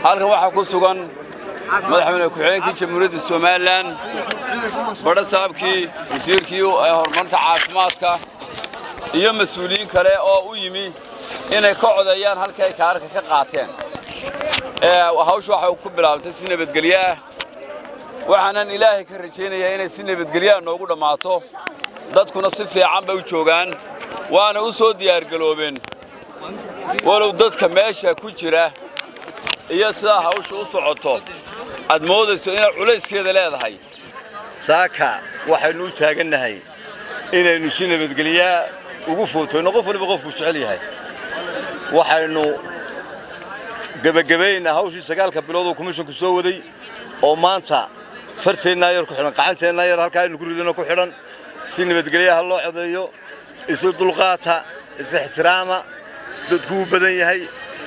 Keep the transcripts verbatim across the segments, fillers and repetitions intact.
halkan waxa ku sugan madaxweyne ku-xigeenka Jamhuuriyadda Soomaaliland badha saabkii wasiirkii ee horumarinta caafimaadka iyo mas'uuliyiin kale oo u yimi inay ka codeeyaan halkay kaarka ka qaateen ee hawshu waxa ku bilaabtay si nabadgelyo ah waxaanan Ilaahay ka rajaynayaa inay si nabadgelyo noogu dhamaato dadkuna si fiican bay u joogaan waana u soo diyaar galoobeen walow dadka meesha ku jira iyo sida hawshu u socoto aad moodayso in culayskeeda leedahay saaka waxaynu u taaganahay inaynu si nabadgelyo ugu footayno qof walba qofku jecel yahay waxaynu gabagabeeyna hawshii sagaalka bilood oo komishanku soo waday oo maanta farteena yar ku xiran qacanteena yar halka aynu ku ridano ku xiran si nabadgelyo loo codeeyo isu dulqaata is ixtiraama dadku badan yahay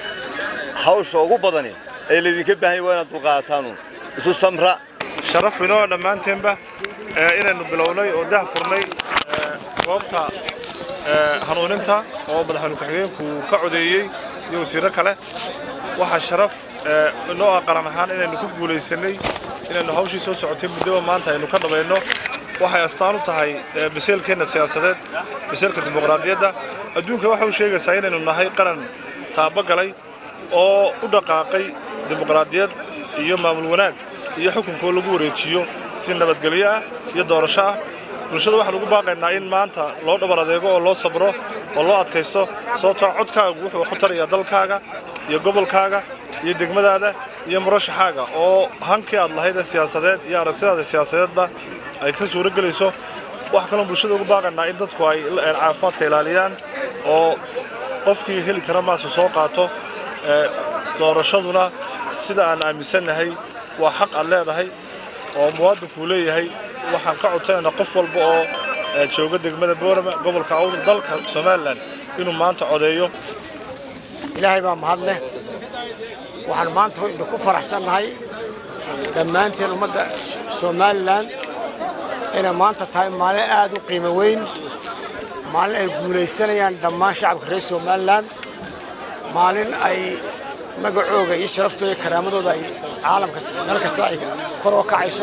hawsha ugu badani ee leedinka baahan waa inaad dulqaataan isu samra sharaf inoo dhamaanteynba inaynu bilownay oo dah furnay goobta hanuuninta oo madaxweyne ku-xigeenku ka codeeyay iyo wasiirro kale waxa sharaf inoo qaran ahaan inaynu ku guuleysanay inaynu hawshii soo socotay muddo maanta aynu ka dhabayno waxay astaan u tahay biseelkeena siyaasadeed biseelka dimuqraadiyadda adduunka waxa uu sheegaysaa inaynu nahay qaran taaba galay oo u dhaqaaqay dimuqraadiyad iyo maamul wanaag iyo xukunka lagu wareejiyo si nabadgelyo ah iyo doorasho ah bulshada waxaan ugu baaqaynaa in maanta loo dhabar adeego oo loo sabro oo loo adkaysto sababtoo codkaagu wuxuu ku tarayaa dalkaaga iyo gobolkaaga iyo degmadaada iyo murashaxaaga oo hankii aad lahayd siyaasadeed iyo aragtidaada siyaasadeedba ay ka suura galayso wax kale bulshada ugu baaqaynaa in dadku ay caafimaadka ilaaliyaan oo qofkii heli kara maasoo soo qaato doorashaduna sida aan aaminsanahay waa xaq aan leedahay oo muwaadinku leeyahay waxaan ka codsanaynaa qof walba oo jooga degmada Boorama gobolka Awdal dalka Soomaaliland inuu maanta codeeyo ilaahay baa mahad leh waxaan maanta ku faraxsanahay dhammaanteen ummadda Soomaaliland ina maanta tahay maalin aad u qiimo weyn maalin ay guuleysanayaan dhammaan shacabka reer Soomaaliland maalin ay magacooga iyo sharaftooda karaamadooda ay caalamka meel kasta ay kor u kacayso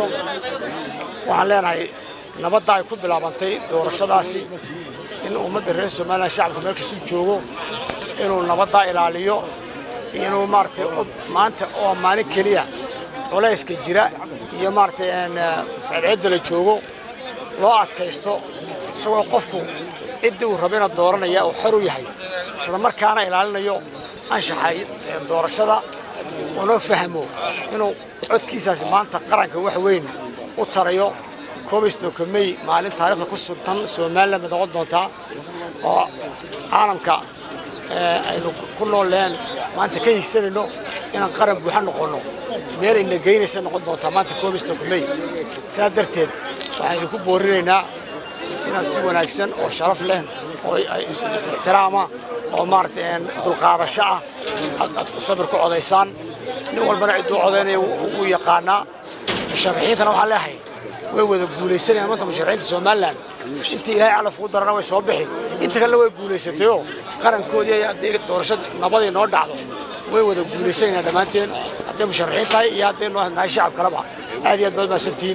waxaan leenahay nabadda ay ku bilaabantay doorashadaasi in ummadda reer Soomaaliland shacabka meel kasta joogo inuu nabadda ilaaliyo inuu maartay maanta oo maalin kaliya culayska jira iyo maartay aan cid la joogo loo adkaysto isagoo qofku cidii uu rabay inuu dooranaya oo xor u yahay isla markaana ilaalinayo anshaxay doorashada oo fahmo inuu codkiisaas maanta qaranka wax weyn u tarayo koobisto kamay maalin taariikhda ku suntan Soomaaliland mid noqon doonta oo caalamka aynu ku nooleen maanta ka higsanayno inaan qaran buuxa noqono meel in geynaysa noqon doonta maanta koobisto kamay saa darteed waxaynu ku boorinaynaa inaan si wanaagsan oo sharaf leh oo is ixtiraama oo maartay dulqaadasho ah aad sabir ku codeysaan nin walbana ciduu codeynayo uu yaqaana sharaxiintana waxa leeyahay way wada guuleysanayaan maanta musharaxiinta Soomaaliland inta Ilaahay calaf u darana way soo bixi inta kale way guuleysatay qarankoodii ay adeeg doorashada nabadii noo dhacdo way wada guuleysanayaan dhamaanteen hadday musharaxiin tahay iyo hadday noo nahay shacab kalaba aad iyo aad baad maasantiin